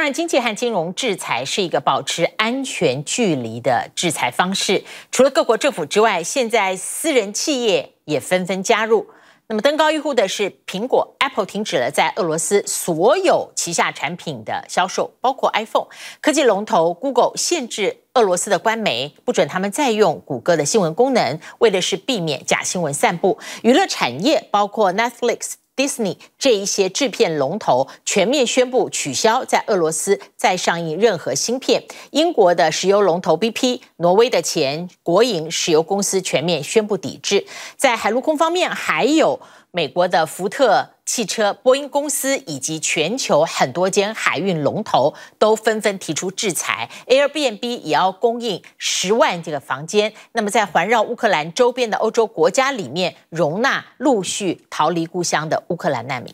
然，经济和金融制裁是一个保持安全距离的制裁方式。除了各国政府之外，现在私人企业也纷纷加入。那么登高一呼的是，苹果 Apple 停止了在俄罗斯所有旗下产品的销售，包括 iPhone。科技龙头 Google 限制俄罗斯的官媒不准他们再用谷歌的新闻功能，为的是避免假新闻散布。娱乐产业包括 Netflix、Disney 这一些制片龙头全面宣布取消在俄罗斯再上映任何新片。英国的石油龙头 BP、挪威的前国营石油公司全面宣布抵制。在海陆空方面，还有美国的福特汽车、波音公司以及全球很多间海运龙头都纷纷提出制裁。Airbnb 也要供应10万这个房间，那么在环绕乌克兰周边的欧洲国家里面，容纳陆续逃离故乡的乌克兰难民。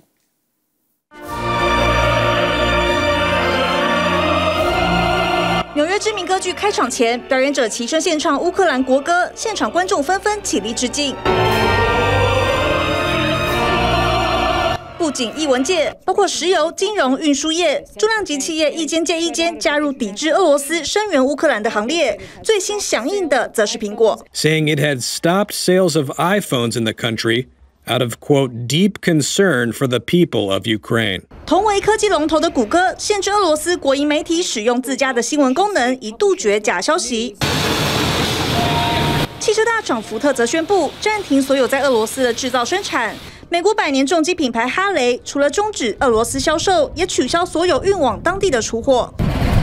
纽约知名歌剧开场前，表演者齐声献唱乌克兰国歌，现场观众纷纷起立致敬。不仅艺文界，包括石油、金融、运输业、重量级企业一间接一间加入抵制俄罗斯声援乌克兰的行列。最新响应的则是苹果 ，saying it had stopped sales of iPhones in the country out of quote deep concern for the people of Ukraine. 同为科技龙头的谷歌限制俄罗斯国营媒体使用自家的新闻功能，以杜绝假消息。汽车大厂福特则宣布暂停所有在俄罗斯的制造生产。美国百年重机品牌哈雷除了终止俄罗斯销售，也取消所有运往当地的出货。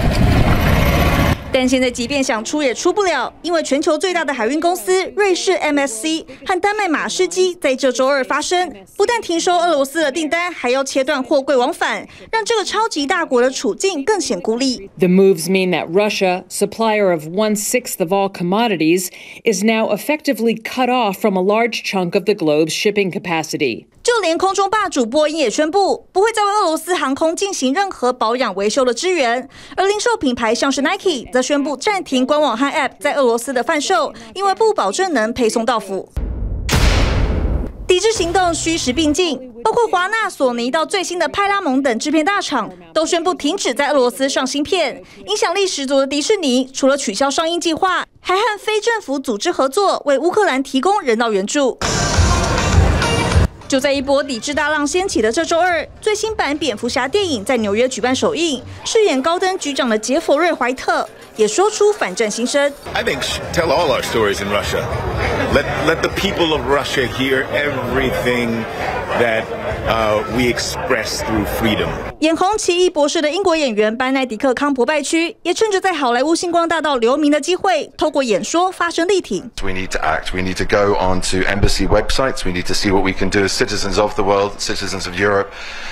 但现在即便想出也出不了，因为全球最大的海运公司瑞士 MSC 和丹麦马士基在这周二发生，不但停收俄罗斯的订单，还要切断货柜往返，让这个超级大国的处境更显孤立。 The moves mean that Russia, supplier of 1/6 of all commodities, is now effectively cut off from a large chunk of the globe's shipping capacity. 就连空中霸主波音也宣布，不会再为俄罗斯航空进行任何保养维修的支援。而零售品牌像是 Nike 则宣布暂停官网和 App 在俄罗斯的贩售，因为不保证能配送到府。抵制行动虚实并进，包括华纳、索尼到最新的派拉蒙等制片大厂，都宣布停止在俄罗斯上新片。影响力十足的迪士尼，除了取消上映计划，还和非政府组织合作，为乌克兰提供人道援助。就在一波抵制大浪掀起的这周二，最新版蝙蝠侠电影在纽约举办首映，饰演高登局长的杰佛瑞·怀特也说出反战心声。 I think tell all our stories in Russia. Let the people of Russia hear everything that we express through freedom. 眼红奇异博士的英国演员班奈迪克·康伯拜区也趁着在好莱坞星光大道留名的机会，透过演说发声力挺。 We need to act. We need to go onto embassy websites. We need to see what we can do as citizens of the world, citizens of Europe,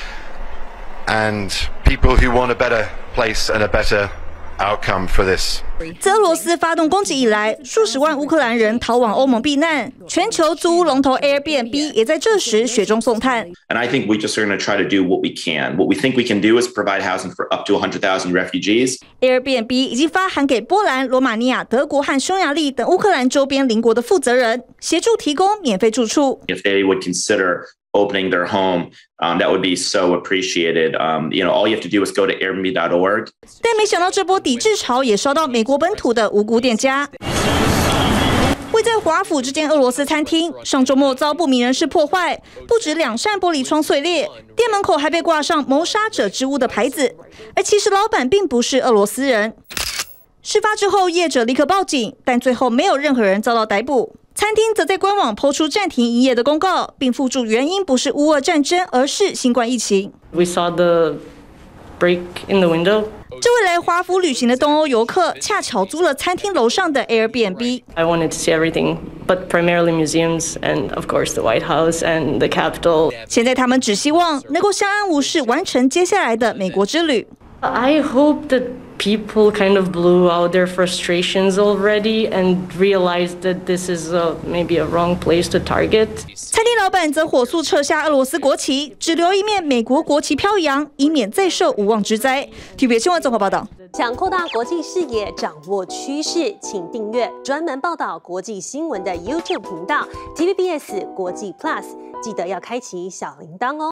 and people who want a better place and a better outcome for this. 自俄罗斯发动攻击以来，数十万乌克兰人逃往欧盟避难，全球租屋龙头 Airbnb 也在这时雪中送炭。 And I think we just are going to try to do what we can. What we think we can do is provide housing for up to 100,000 refugees. Airbnb 已经发函给波兰、罗马尼亚、德国和匈牙利等乌克兰周边邻国的负责人，协助提供免费住处。 If they would consider opening their home, that would be so appreciated. All you have to do is go to Airbnb.org. 但没想到这波抵制潮也烧到美国本土的无辜店家。位在华府这间俄罗斯餐厅，上周末遭不明人士破坏，不止2扇玻璃窗碎裂，店门口还被挂上谋杀者之屋的牌子。而其实老板并不是俄罗斯人。事发之后，业者立刻报警，但最后没有任何人遭到逮捕。餐厅则在官网抛出暂停营业的公告，并附注原因不是乌俄战争，而是新冠疫情。 We saw the break in the window. 这位来华府旅行的东欧游客，恰巧租了餐厅楼上的 Airbnb。 I wanted to see everything, but primarily museums and, of course, the White House and the Capitol. 现在他们只希望能够相安无事，完成接下来的美国之旅。 I hope that people kind of blew out their frustrations already and realized that this is maybe a wrong place to target. 餐厅老板则火速撤下俄罗斯国旗，只留一面美国国旗飘扬，以免再受无妄之灾。TVBS 新闻综合报道。 想扩大国际视野，掌握趋势，请订阅专门报道国际新闻的 YouTube 频道 TVBS 国际 Plus， 记得要开启小铃铛哦。